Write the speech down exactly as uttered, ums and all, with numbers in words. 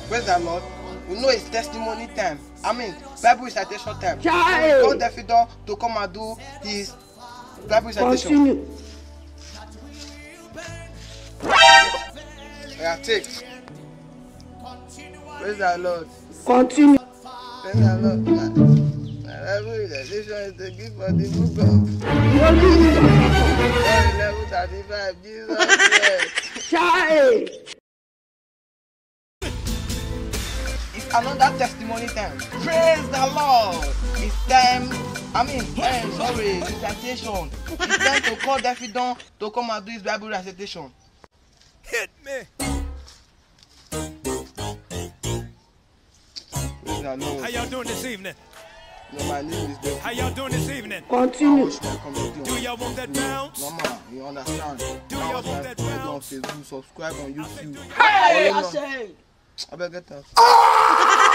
Praise the Lord. You know it's testimony time. I mean, Bible recitation time. Child. Call Davido to come and do his Bible recitation. Continue. Yeah, take. Praise the Lord. Continue. Praise the Lord. My Bible recitation is to give for the book of John eleven thirty-five. Jesus Christ. Child. It's another testimony time. Praise the Lord. It's time. I mean, eh, sorry, recitation. It's time to call Davido to come and do his Bible recitation. Hit me. Praise the Lord. How y'all doing this evening? No, my name is David. How y'all doing this evening? Continue. Do y'all want that bounce? Normal, you understand? Do y'all want that Follow on bounce? Facebook, subscribe on YouTube. Hey, I Follow me on- say. I better get that.